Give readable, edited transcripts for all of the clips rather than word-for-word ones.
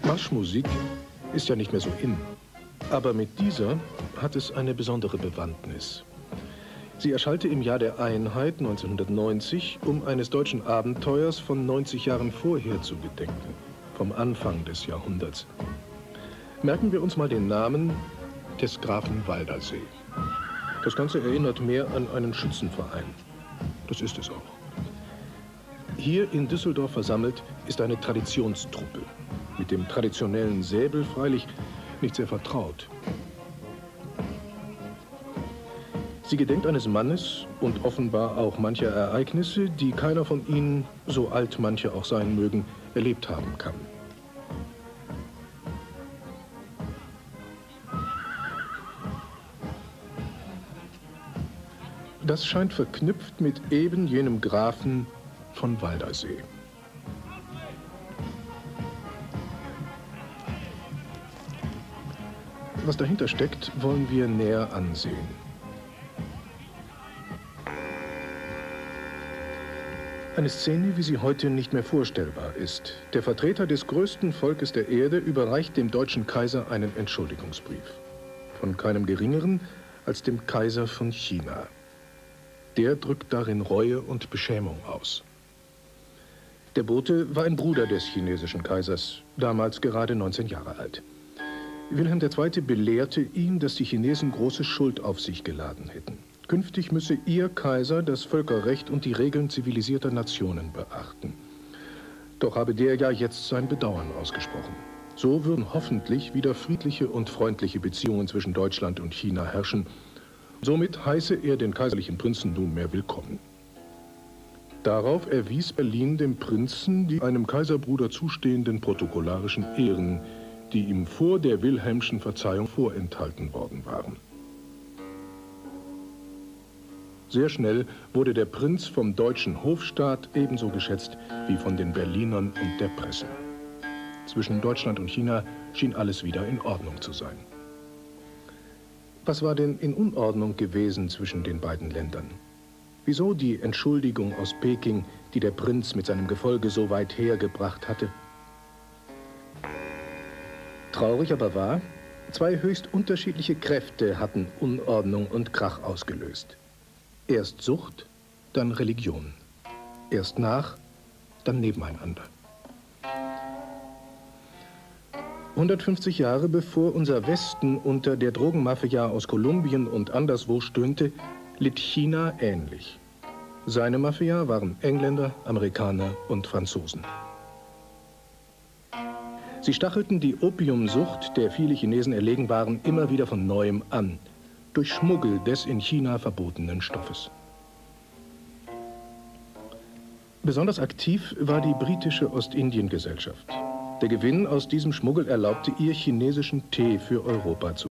Marschmusik ist ja nicht mehr so in. Aber mit dieser hat es eine besondere Bewandtnis. Sie erschallte im Jahr der Einheit 1990, um eines deutschen Abenteuers von 90 Jahren vorher zu gedenken, vom Anfang des Jahrhunderts. Merken wir uns mal den Namen des Grafen Waldersee. Das Ganze erinnert mehr an einen Schützenverein. Das ist es auch. Hier in Düsseldorf versammelt ist eine Traditionstruppe. Mit dem traditionellen Säbel freilich nicht sehr vertraut. Sie gedenkt eines Mannes und offenbar auch mancher Ereignisse, die keiner von ihnen, so alt manche auch sein mögen, erlebt haben kann. Das scheint verknüpft mit eben jenem Grafen von Waldersee. Was dahinter steckt, wollen wir näher ansehen. Eine Szene, wie sie heute nicht mehr vorstellbar ist. Der Vertreter des größten Volkes der Erde überreicht dem deutschen Kaiser einen Entschuldigungsbrief. Von keinem Geringeren als dem Kaiser von China. Der drückt darin Reue und Beschämung aus. Der Bote war ein Bruder des chinesischen Kaisers, damals gerade 19 Jahre alt. Wilhelm II. Belehrte ihn, dass die Chinesen große Schuld auf sich geladen hätten. Künftig müsse ihr Kaiser das Völkerrecht und die Regeln zivilisierter Nationen beachten. Doch habe der ja jetzt sein Bedauern ausgesprochen. So würden hoffentlich wieder friedliche und freundliche Beziehungen zwischen Deutschland und China herrschen. Somit heiße er den kaiserlichen Prinzen nunmehr willkommen. Darauf erwies Berlin dem Prinzen die einem Kaiserbruder zustehenden protokollarischen Ehren, die ihm vor der Wilhelmschen Verzeihung vorenthalten worden waren. Sehr schnell wurde der Prinz vom deutschen Hofstaat ebenso geschätzt wie von den Berlinern und der Presse. Zwischen Deutschland und China schien alles wieder in Ordnung zu sein. Was war denn in Unordnung gewesen zwischen den beiden Ländern? Wieso die Entschuldigung aus Peking, die der Prinz mit seinem Gefolge so weit hergebracht hatte? Traurig aber wahr, zwei höchst unterschiedliche Kräfte hatten Unordnung und Krach ausgelöst. Erst Sucht, dann Religion. Erst nach, dann nebeneinander. 150 Jahre bevor unser Westen unter der Drogenmafia aus Kolumbien und anderswo stöhnte, litt China ähnlich. Seine Mafia waren Engländer, Amerikaner und Franzosen. Sie stachelten die Opiumsucht, der viele Chinesen erlegen waren, immer wieder von neuem an. Durch Schmuggel des in China verbotenen Stoffes. Besonders aktiv war die britische Ostindien-Gesellschaft. Der Gewinn aus diesem Schmuggel erlaubte ihr, chinesischen Tee für Europa zu.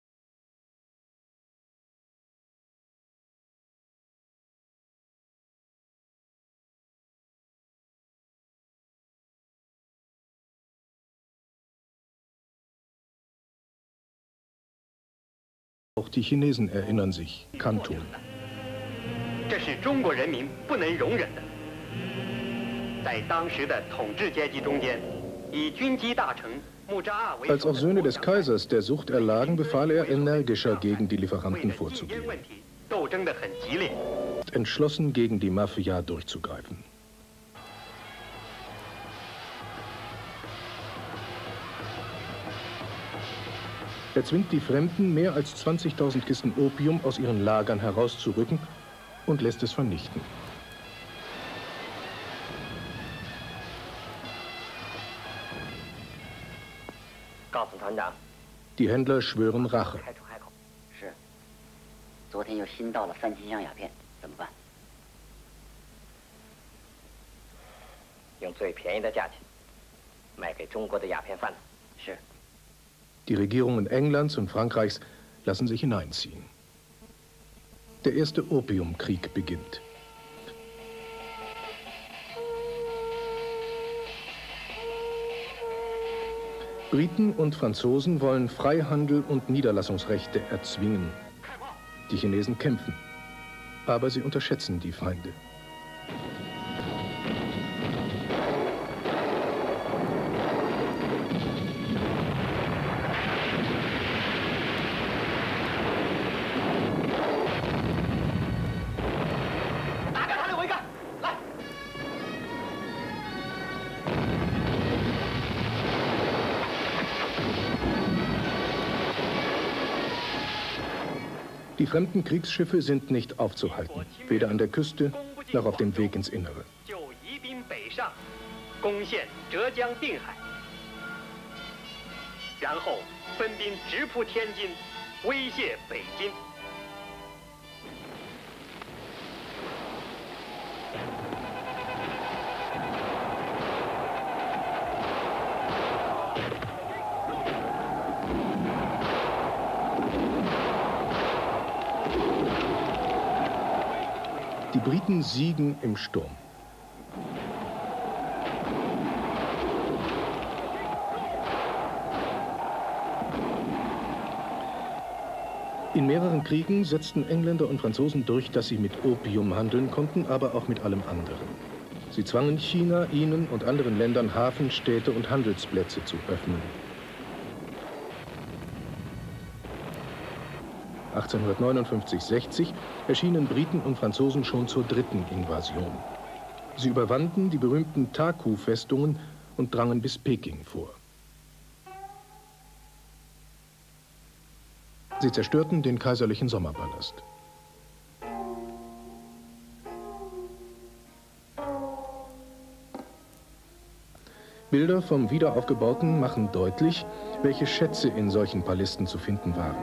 Auch die Chinesen erinnern sich, Kanton. Als auch Söhne des Kaisers der Sucht erlagen, befahl er, energischer gegen die Lieferanten vorzugehen. Entschlossen gegen die Mafia durchzugreifen. Er zwingt die Fremden, mehr als 20.000 Kisten Opium aus ihren Lagern herauszurücken und lässt es vernichten. Die Händler schwören Rache. Die Regierungen Englands und Frankreichs lassen sich hineinziehen. Der erste Opiumkrieg beginnt. Briten und Franzosen wollen Freihandel und Niederlassungsrechte erzwingen. Die Chinesen kämpfen, aber sie unterschätzen die Feinde. Die fremden Kriegsschiffe sind nicht aufzuhalten, weder an der Küste noch auf dem Weg ins Innere. Die Briten siegen im Sturm. In mehreren Kriegen setzten Engländer und Franzosen durch, dass sie mit Opium handeln konnten, aber auch mit allem anderen. Sie zwangen China, ihnen und anderen Ländern Hafen, Städte und Handelsplätze zu öffnen. 1859-60 erschienen Briten und Franzosen schon zur dritten Invasion. Sie überwanden die berühmten Taku-Festungen und drangen bis Peking vor. Sie zerstörten den kaiserlichen Sommerpalast. Bilder vom Wiederaufgebauten machen deutlich, welche Schätze in solchen Palästen zu finden waren.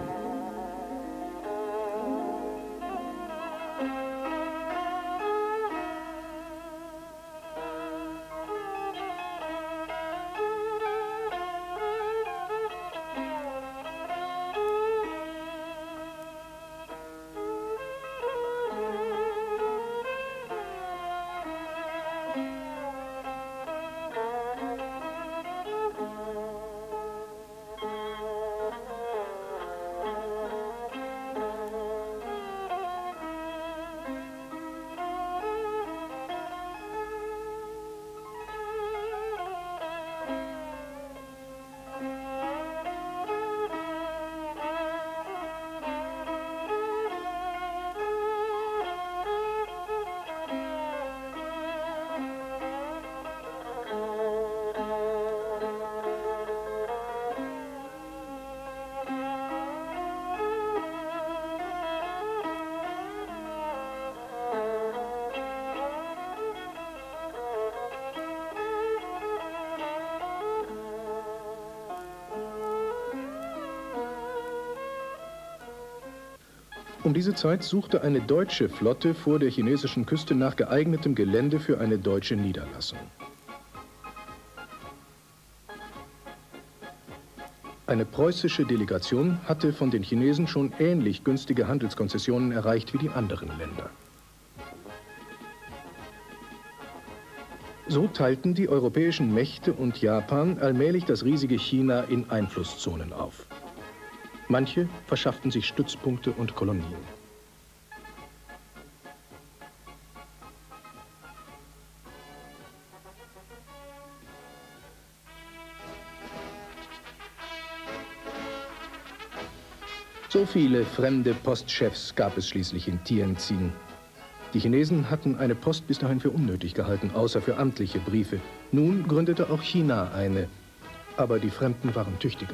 Um diese Zeit suchte eine deutsche Flotte vor der chinesischen Küste nach geeignetem Gelände für eine deutsche Niederlassung. Eine preußische Delegation hatte von den Chinesen schon ähnlich günstige Handelskonzessionen erreicht wie die anderen Länder. So teilten die europäischen Mächte und Japan allmählich das riesige China in Einflusszonen auf. Manche verschafften sich Stützpunkte und Kolonien. So viele fremde Postchefs gab es schließlich in Tientsin. Die Chinesen hatten eine Post bis dahin für unnötig gehalten, außer für amtliche Briefe. Nun gründete auch China eine, aber die Fremden waren tüchtiger.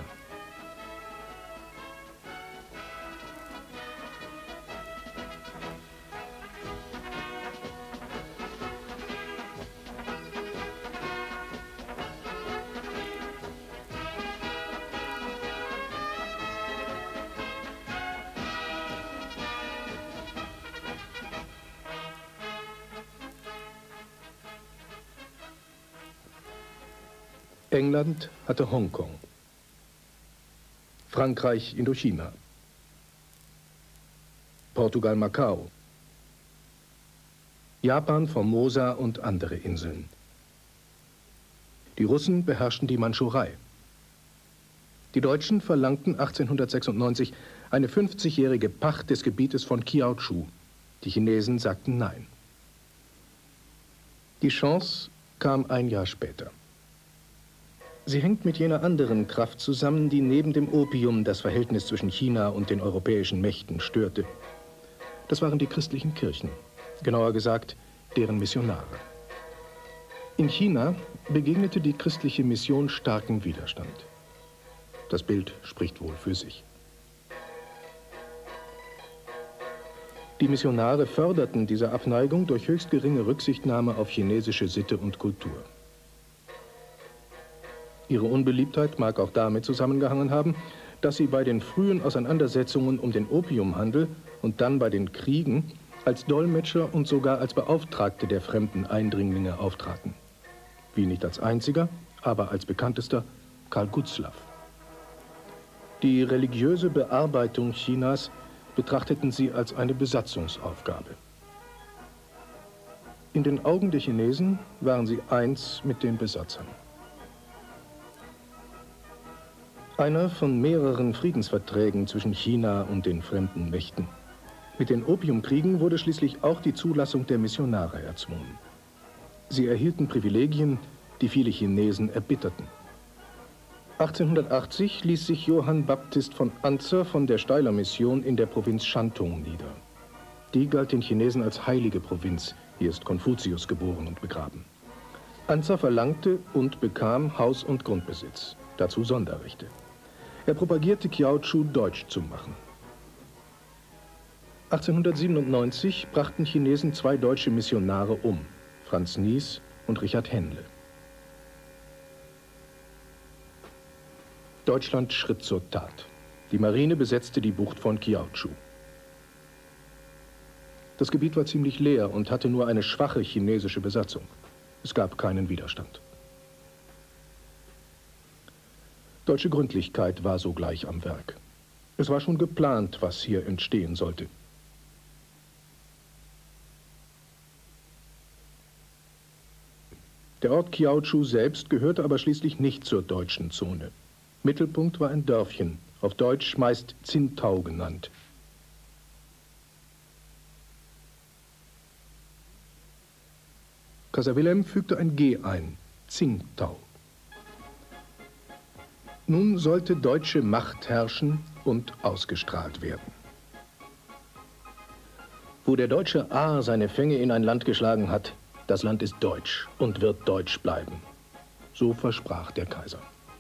England hatte Hongkong, Frankreich Indochina, Portugal Macau, Japan Formosa und andere Inseln. Die Russen beherrschten die Mandschurei. Die Deutschen verlangten 1896 eine 50-jährige Pacht des Gebietes von Kiautschou. Die Chinesen sagten nein. Die Chance kam ein Jahr später. Sie hängt mit jener anderen Kraft zusammen, die neben dem Opium das Verhältnis zwischen China und den europäischen Mächten störte. Das waren die christlichen Kirchen, genauer gesagt, deren Missionare. In China begegnete die christliche Mission starkem Widerstand. Das Bild spricht wohl für sich. Die Missionare förderten diese Abneigung durch höchst geringe Rücksichtnahme auf chinesische Sitte und Kultur. Ihre Unbeliebtheit mag auch damit zusammengehangen haben, dass sie bei den frühen Auseinandersetzungen um den Opiumhandel und dann bei den Kriegen als Dolmetscher und sogar als Beauftragte der fremden Eindringlinge auftraten. Wie nicht als einziger, aber als bekanntester Karl Gutzlaff. Die religiöse Bearbeitung Chinas betrachteten sie als eine Besatzungsaufgabe. In den Augen der Chinesen waren sie eins mit den Besatzern. Einer von mehreren Friedensverträgen zwischen China und den fremden Mächten. Mit den Opiumkriegen wurde schließlich auch die Zulassung der Missionare erzwungen. Sie erhielten Privilegien, die viele Chinesen erbitterten. 1880 ließ sich Johann Baptist von Anzer von der Steiler-Mission in der Provinz Shantung nieder. Die galt den Chinesen als heilige Provinz. Hier ist Konfuzius geboren und begraben. Anzer verlangte und bekam Haus- und Grundbesitz, dazu Sonderrechte. Er propagierte Kiaochu deutsch zu machen. 1897 brachten Chinesen zwei deutsche Missionare um, Franz Nies und Richard Henle. Deutschland schritt zur Tat. Die Marine besetzte die Bucht von Kiaochu. Das Gebiet war ziemlich leer und hatte nur eine schwache chinesische Besatzung. Es gab keinen Widerstand. Deutsche Gründlichkeit war sogleich am Werk. Es war schon geplant, was hier entstehen sollte. Der Ort Kiaochu selbst gehörte aber schließlich nicht zur deutschen Zone. Mittelpunkt war ein Dörfchen, auf Deutsch meist Tsingtao genannt. Kaiser Wilhelm fügte ein G ein, Tsingtao. Nun sollte deutsche Macht herrschen und ausgestrahlt werden. Wo der deutsche A seine Fänge in ein Land geschlagen hat, das Land ist deutsch und wird deutsch bleiben. So versprach der Kaiser.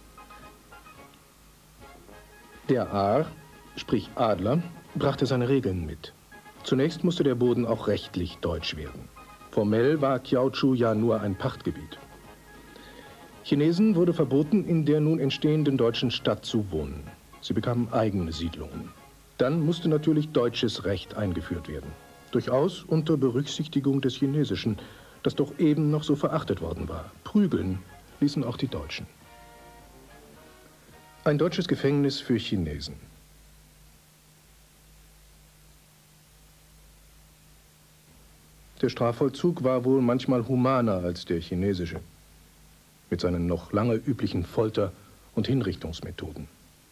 Der Aar, sprich Adler, brachte seine Regeln mit. Zunächst musste der Boden auch rechtlich deutsch werden. Formell war Kiaochu ja nur ein Pachtgebiet. Chinesen wurde verboten, in der nun entstehenden deutschen Stadt zu wohnen. Sie bekamen eigene Siedlungen. Dann musste natürlich deutsches Recht eingeführt werden. Durchaus unter Berücksichtigung des Chinesischen, das doch eben noch so verachtet worden war. Prügeln ließen auch die Deutschen. Ein deutsches Gefängnis für Chinesen. Der Strafvollzug war wohl manchmal humaner als der chinesische, mit seinen noch lange üblichen Folter- und Hinrichtungsmethoden.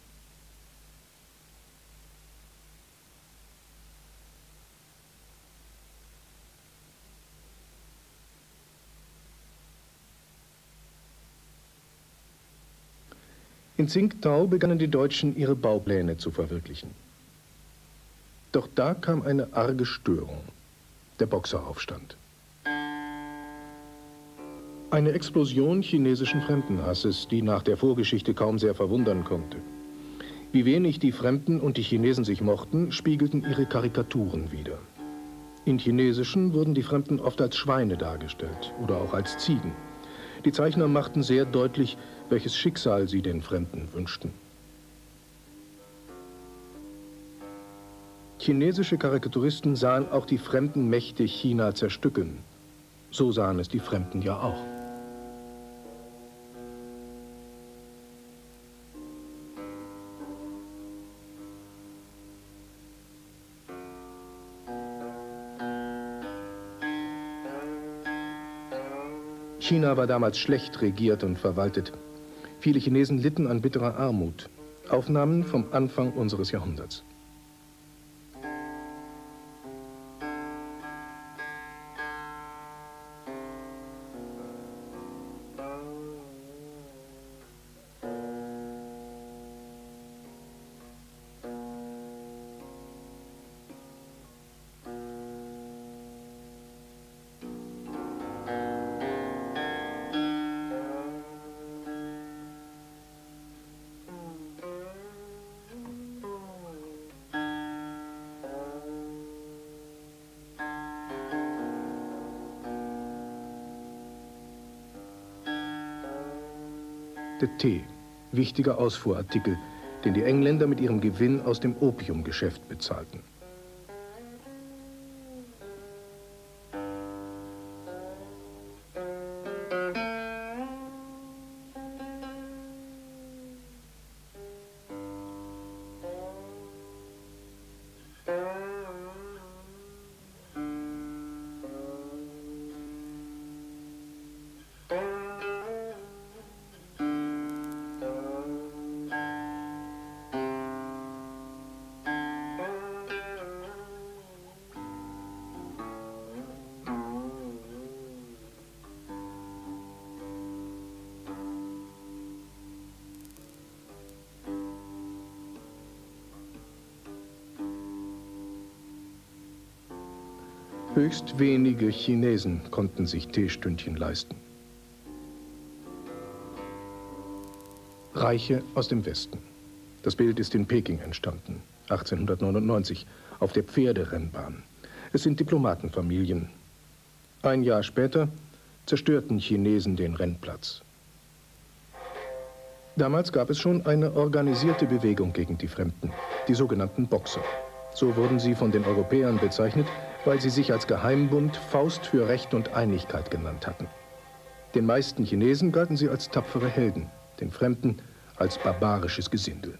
In Tsingtao begannen die Deutschen, ihre Baupläne zu verwirklichen. Doch da kam eine arge Störung, der Boxeraufstand. Eine Explosion chinesischen Fremdenhasses, die nach der Vorgeschichte kaum sehr verwundern konnte. Wie wenig die Fremden und die Chinesen sich mochten, spiegelten ihre Karikaturen wider. In Chinesischen wurden die Fremden oft als Schweine dargestellt oder auch als Ziegen. Die Zeichner machten sehr deutlich, welches Schicksal sie den Fremden wünschten. Chinesische Karikaturisten sahen auch die fremden Mächte China zerstückeln. So sahen es die Fremden ja auch. China war damals schlecht regiert und verwaltet. Viele Chinesen litten an bitterer Armut. Aufnahmen vom Anfang unseres Jahrhunderts. der Tee, wichtiger Ausfuhrartikel, den die Engländer mit ihrem Gewinn aus dem Opiumgeschäft bezahlten. Höchst wenige Chinesen konnten sich Teestündchen leisten. Reiche aus dem Westen. Das Bild ist in Peking entstanden, 1899, auf der Pferderennbahn. Es sind Diplomatenfamilien. Ein Jahr später zerstörten Chinesen den Rennplatz. Damals gab es schon eine organisierte Bewegung gegen die Fremden, die sogenannten Boxer. So wurden sie von den Europäern bezeichnet, weil sie sich als Geheimbund Faust für Recht und Einigkeit genannt hatten. Den meisten Chinesen galten sie als tapfere Helden, den Fremden als barbarisches Gesindel.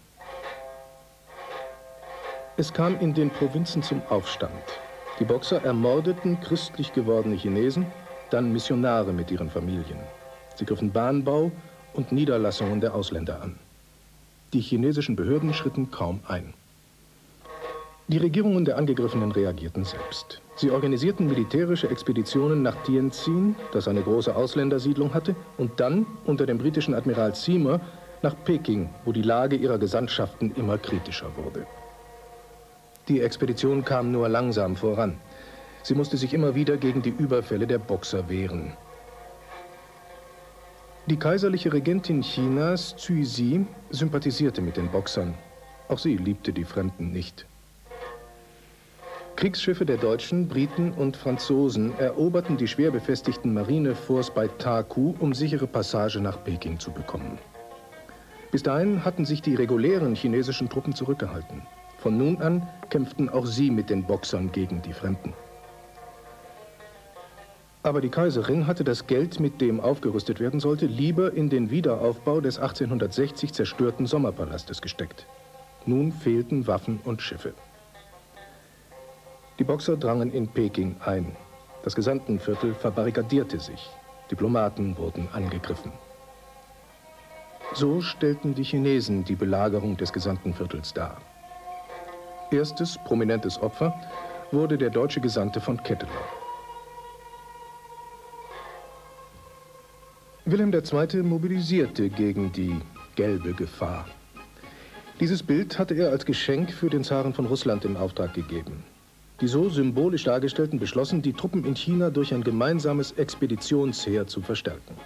Es kam in den Provinzen zum Aufstand. Die Boxer ermordeten christlich gewordene Chinesen, dann Missionare mit ihren Familien. Sie griffen Bahnbau und Niederlassungen der Ausländer an. Die chinesischen Behörden schritten kaum ein. Die Regierungen der Angegriffenen reagierten selbst. Sie organisierten militärische Expeditionen nach Tientsin, das eine große Ausländersiedlung hatte, und dann, unter dem britischen Admiral Seymour, nach Peking, wo die Lage ihrer Gesandtschaften immer kritischer wurde. Die Expedition kam nur langsam voran. Sie musste sich immer wieder gegen die Überfälle der Boxer wehren. Die kaiserliche Regentin Chinas, Cixi, sympathisierte mit den Boxern. Auch sie liebte die Fremden nicht. Kriegsschiffe der Deutschen, Briten und Franzosen eroberten die schwer befestigten Marineforts bei Taku, um sichere Passage nach Peking zu bekommen. Bis dahin hatten sich die regulären chinesischen Truppen zurückgehalten. Von nun an kämpften auch sie mit den Boxern gegen die Fremden. Aber die Kaiserin hatte das Geld, mit dem aufgerüstet werden sollte, lieber in den Wiederaufbau des 1860 zerstörten Sommerpalastes gesteckt. Nun fehlten Waffen und Schiffe. Die Boxer drangen in Peking ein. Das Gesandtenviertel verbarrikadierte sich. Diplomaten wurden angegriffen. So stellten die Chinesen die Belagerung des Gesandtenviertels dar. Erstes prominentes Opfer wurde der deutsche Gesandte von Ketteler. Wilhelm II. Mobilisierte gegen die gelbe Gefahr. Dieses Bild hatte er als Geschenk für den Zaren von Russland in Auftrag gegeben. Die so symbolisch Dargestellten beschlossen, die Truppen in China durch ein gemeinsames Expeditionsheer zu verstärken.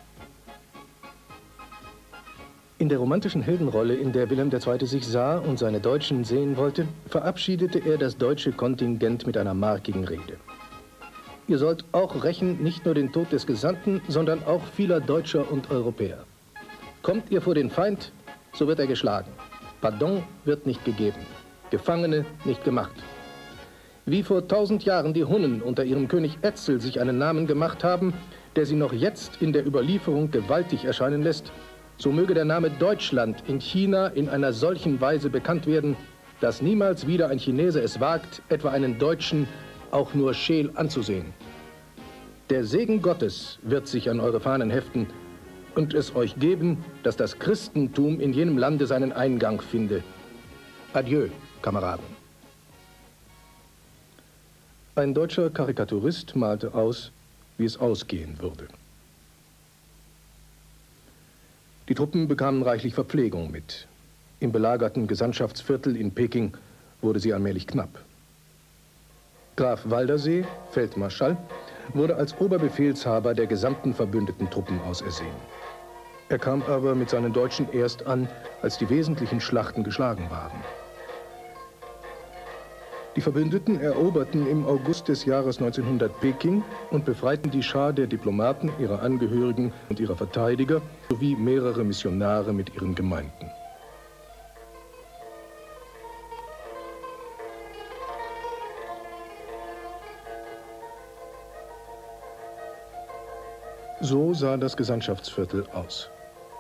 In der romantischen Heldenrolle, in der Wilhelm II. Sich sah und seine Deutschen sehen wollte, verabschiedete er das deutsche Kontingent mit einer markigen Rede. Ihr sollt auch rächen, nicht nur den Tod des Gesandten, sondern auch vieler Deutscher und Europäer. Kommt ihr vor den Feind, so wird er geschlagen. Pardon wird nicht gegeben, Gefangene nicht gemacht. Wie vor 1000 Jahren die Hunnen unter ihrem König Etzel sich einen Namen gemacht haben, der sie noch jetzt in der Überlieferung gewaltig erscheinen lässt, so möge der Name Deutschland in China in einer solchen Weise bekannt werden, dass niemals wieder ein Chinese es wagt, etwa einen Deutschen auch nur scheel anzusehen. Der Segen Gottes wird sich an eure Fahnen heften und es euch geben, dass das Christentum in jenem Lande seinen Eingang finde. Adieu, Kameraden. Ein deutscher Karikaturist malte aus, wie es ausgehen würde. Die Truppen bekamen reichlich Verpflegung mit. Im belagerten Gesandtschaftsviertel in Peking wurde sie allmählich knapp. Graf Waldersee, Feldmarschall, wurde als Oberbefehlshaber der gesamten verbündeten Truppen ausersehen. Er kam aber mit seinen Deutschen erst an, als die wesentlichen Schlachten geschlagen waren. Die Verbündeten eroberten im August des Jahres 1900 Peking und befreiten die Schar der Diplomaten, ihrer Angehörigen und ihrer Verteidiger sowie mehrere Missionare mit ihren Gemeinden. So sah das Gesandtschaftsviertel aus.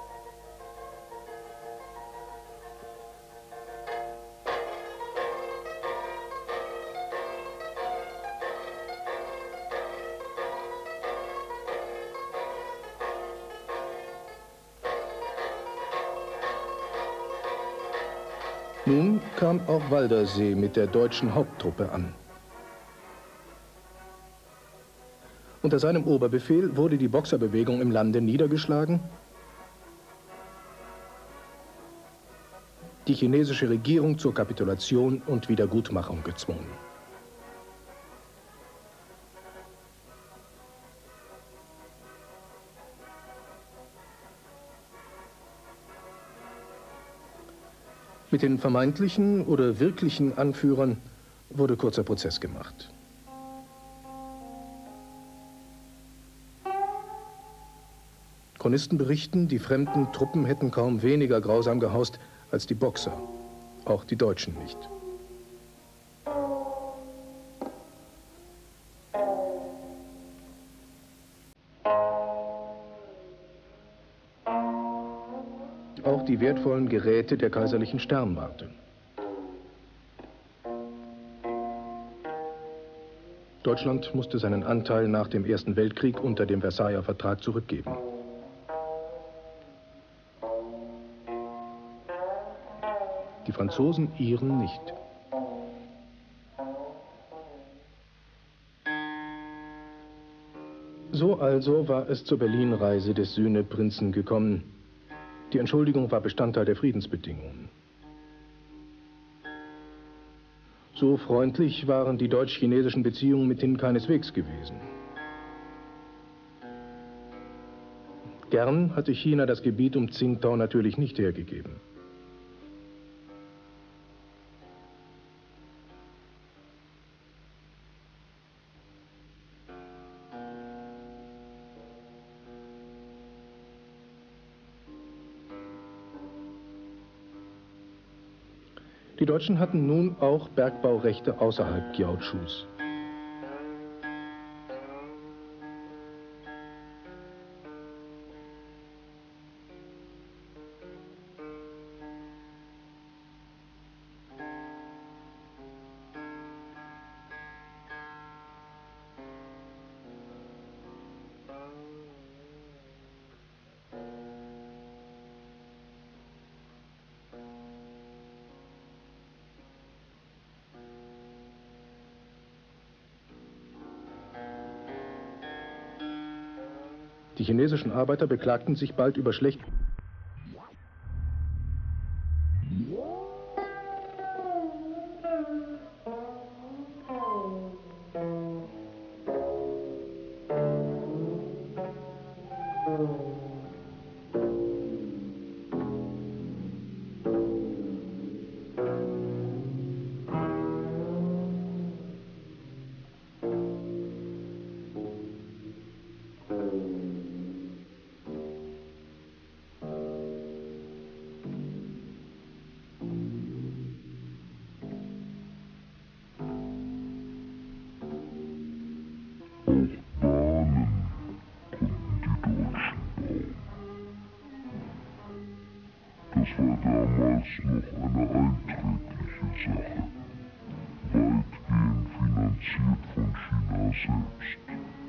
Nun kam auch Waldersee mit der deutschen Haupttruppe an. Unter seinem Oberbefehl wurde die Boxerbewegung im Lande niedergeschlagen. Die chinesische Regierung zur Kapitulation und Wiedergutmachung gezwungen. Mit den vermeintlichen oder wirklichen Anführern wurde kurzer Prozess gemacht. Chronisten berichten, die fremden Truppen hätten kaum weniger grausam gehaust als die Boxer, auch die Deutschen nicht. Auch die wertvollen Geräte der kaiserlichen Sternwarte. Deutschland musste seinen Anteil nach dem Ersten Weltkrieg unter dem Versailler Vertrag zurückgeben. Die Franzosen ihren nicht. So also war es zur Berlin-Reise des Sühneprinzen gekommen. Die Entschuldigung war Bestandteil der Friedensbedingungen. So freundlich waren die deutsch-chinesischen Beziehungen mithin keineswegs gewesen. Gern hatte China das Gebiet um Tsingtau natürlich nicht hergegeben. Die Deutschen hatten nun auch Bergbaurechte außerhalb Kiautschus. Die chinesischen Arbeiter beklagten sich bald über schlecht. Das war damals noch eine einträgliche Sache, weitgehend finanziert von China selbst.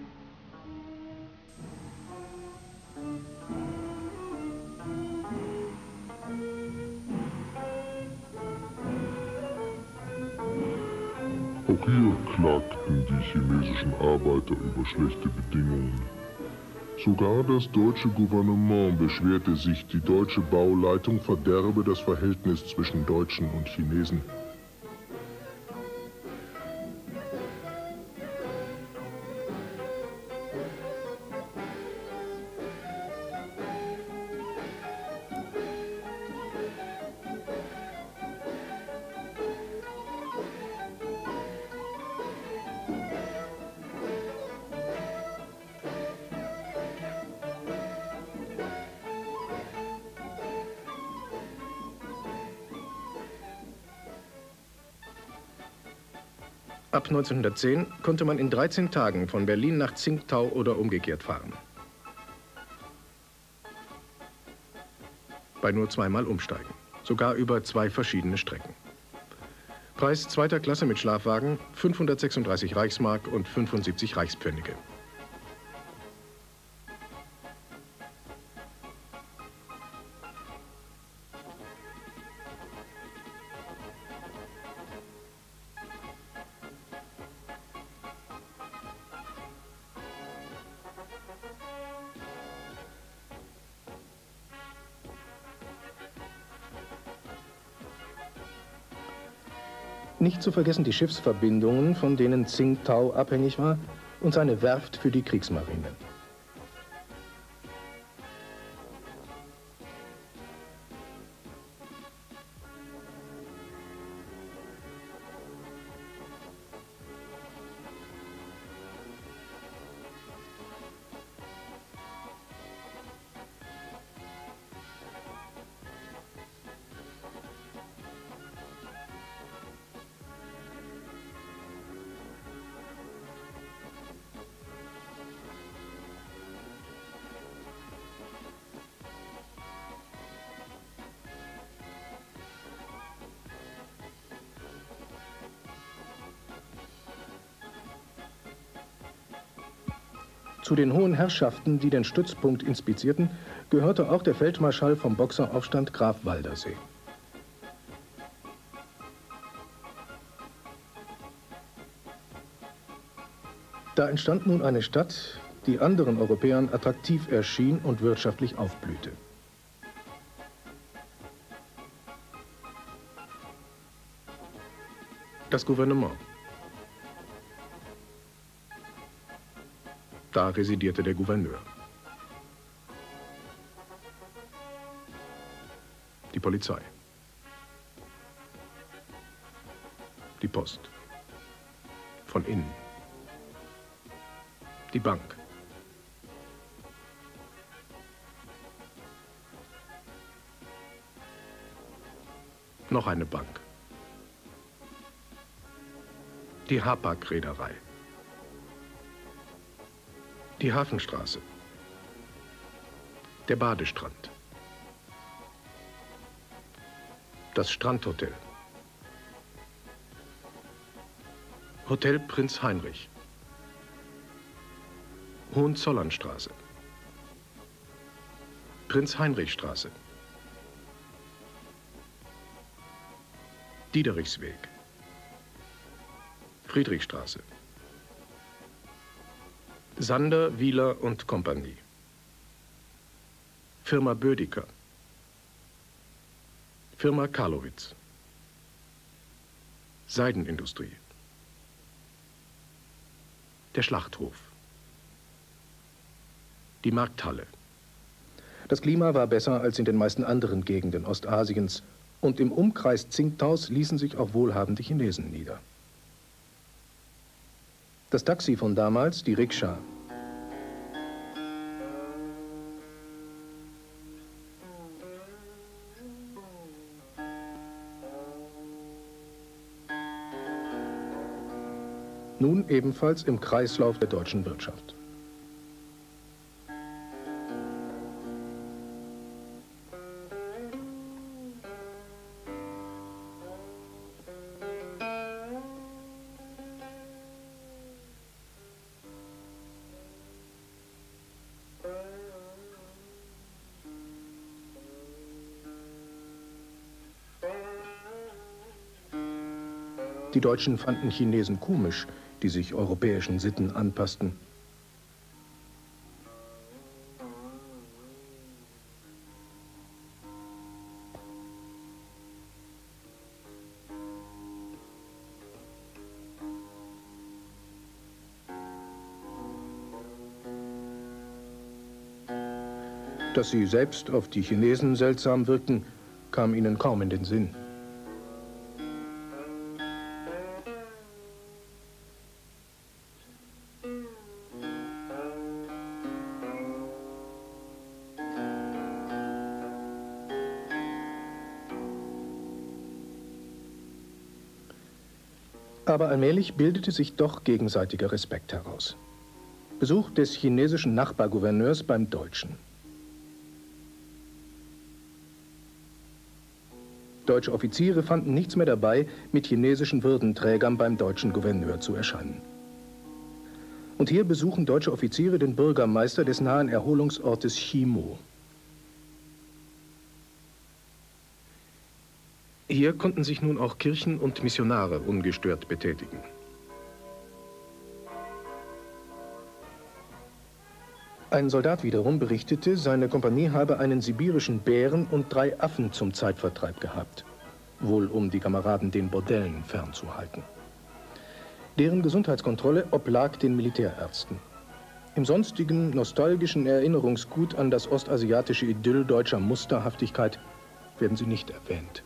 Auch hier klagten die chinesischen Arbeiter über schlechte Bedingungen. Sogar das deutsche Gouvernement beschwerte sich, die deutsche Bauleitung verderbe das Verhältnis zwischen Deutschen und Chinesen. Ab 1910 konnte man in 13 Tagen von Berlin nach Tsingtau oder umgekehrt fahren. Bei nur zweimal umsteigen, sogar über 2 verschiedene Strecken. Preis zweiter Klasse mit Schlafwagen 536 Reichsmark und 75 Reichspfennige. Nicht zu vergessen die Schiffsverbindungen, von denen Tsingtau abhängig war, und seine Werft für die Kriegsmarine. Zu den hohen Herrschaften, die den Stützpunkt inspizierten, gehörte auch der Feldmarschall vom Boxeraufstand Graf Waldersee. Da entstand nun eine Stadt, die anderen Europäern attraktiv erschien und wirtschaftlich aufblühte. Das Gouvernement. Da residierte der Gouverneur. Die Polizei. Die Post. Von innen. Die Bank. Noch eine Bank. Die Hapag-Reederei. Die Hafenstraße. Der Badestrand. Das Strandhotel. Hotel Prinz Heinrich. Hohenzollernstraße. Prinz-Heinrich-Straße. Diederichsweg. Friedrichstraße. Sander, Wieler und Kompanie. Firma Bödecker. Firma Karlowitz. Seidenindustrie. Der Schlachthof. Die Markthalle. Das Klima war besser als in den meisten anderen Gegenden Ostasiens und im Umkreis Tsingtaus ließen sich auch wohlhabende Chinesen nieder. Das Taxi von damals, die Rikscha. Nun ebenfalls im Kreislauf der deutschen Wirtschaft. Die Deutschen fanden Chinesen komisch, die sich europäischen Sitten anpassten. Dass sie selbst auf die Chinesen seltsam wirkten, kam ihnen kaum in den Sinn. Aber allmählich bildete sich doch gegenseitiger Respekt heraus. Besuch des chinesischen Nachbargouverneurs beim Deutschen. Deutsche Offiziere fanden nichts mehr dabei, mit chinesischen Würdenträgern beim deutschen Gouverneur zu erscheinen. Und hier besuchen deutsche Offiziere den Bürgermeister des nahen Erholungsortes Chimo. Hier konnten sich nun auch Kirchen und Missionare ungestört betätigen. Ein Soldat wiederum berichtete, seine Kompanie habe einen sibirischen Bären und 3 Affen zum Zeitvertreib gehabt. Wohl um die Kameraden den Bordellen fernzuhalten. Deren Gesundheitskontrolle oblag den Militärärzten. Im sonstigen nostalgischen Erinnerungsgut an das ostasiatische Idyll deutscher Musterhaftigkeit werden sie nicht erwähnt.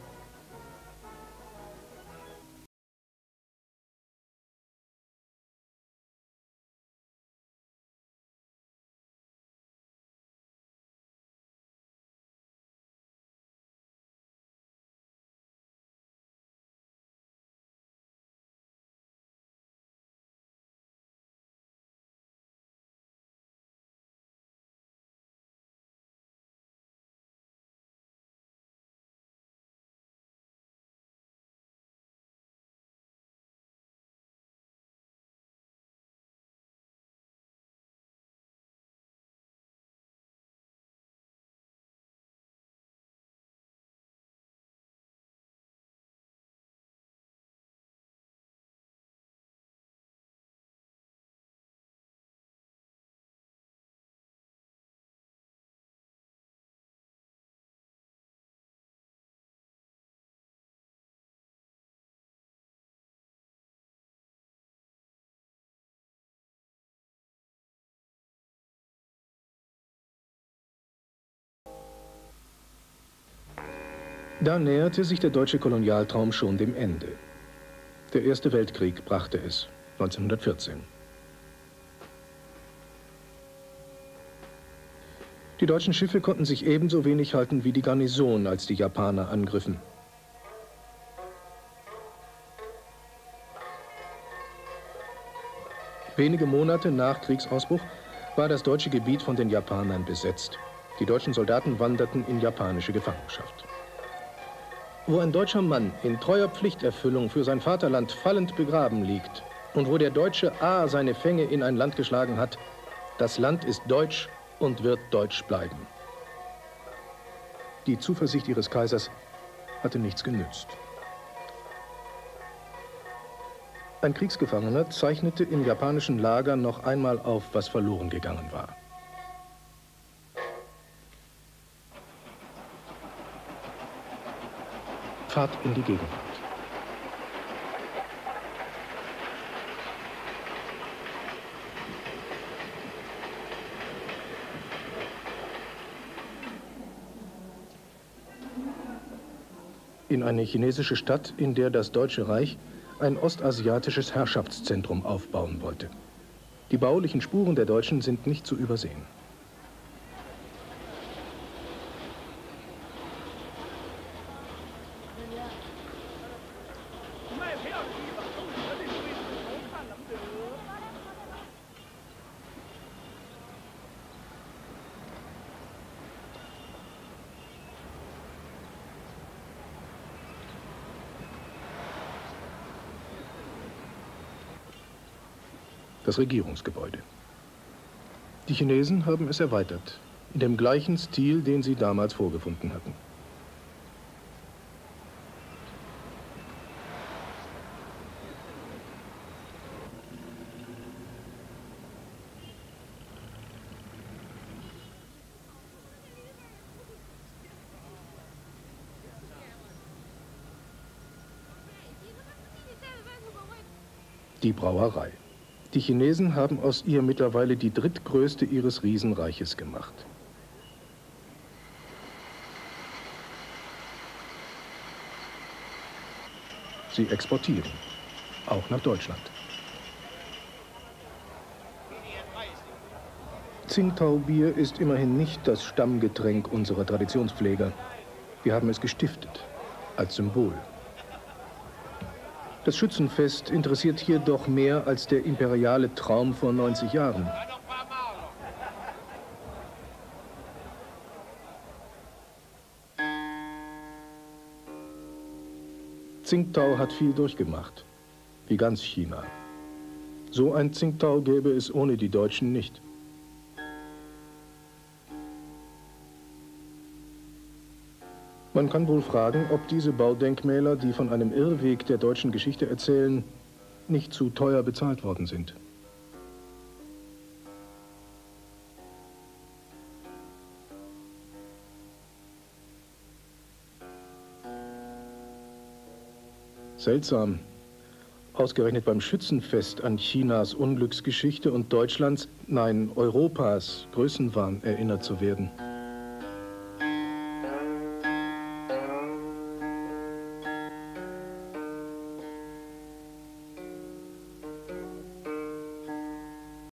Da näherte sich der deutsche Kolonialtraum schon dem Ende. Der Erste Weltkrieg brachte es, 1914. Die deutschen Schiffe konnten sich ebenso wenig halten wie die Garnison, als die Japaner angriffen. Wenige Monate nach Kriegsausbruch war das deutsche Gebiet von den Japanern besetzt. Die deutschen Soldaten wanderten in japanische Gefangenschaft. Wo ein deutscher Mann in treuer Pflichterfüllung für sein Vaterland fallend begraben liegt und wo der deutsche A seine Fänge in ein Land geschlagen hat, das Land ist deutsch und wird deutsch bleiben. Die Zuversicht ihres Kaisers hatte nichts genützt. Ein Kriegsgefangener zeichnete im japanischen Lager noch einmal auf, was verloren gegangen war. Fahrt in die Gegenwart. In eine chinesische Stadt, in der das Deutsche Reich ein ostasiatisches Herrschaftszentrum aufbauen wollte. Die baulichen Spuren der Deutschen sind nicht zu übersehen. Das Regierungsgebäude. Die Chinesen haben es erweitert, in dem gleichen Stil, den sie damals vorgefunden hatten. Die Brauerei. Die Chinesen haben aus ihr mittlerweile die drittgrößte ihres Riesenreiches gemacht. Sie exportieren, auch nach Deutschland. Tsingtao-Bier ist immerhin nicht das Stammgetränk unserer Traditionspfleger. Wir haben es gestiftet, als Symbol. Das Schützenfest interessiert hier doch mehr als der imperiale Traum vor 90 Jahren. Tsingtao hat viel durchgemacht, wie ganz China. So ein Tsingtao gäbe es ohne die Deutschen nicht. Man kann wohl fragen, ob diese Baudenkmäler, die von einem Irrweg der deutschen Geschichte erzählen, nicht zu teuer bezahlt worden sind. Seltsam. Ausgerechnet beim Schützenfest an Chinas Unglücksgeschichte und Deutschlands, nein, Europas Größenwahn erinnert zu werden.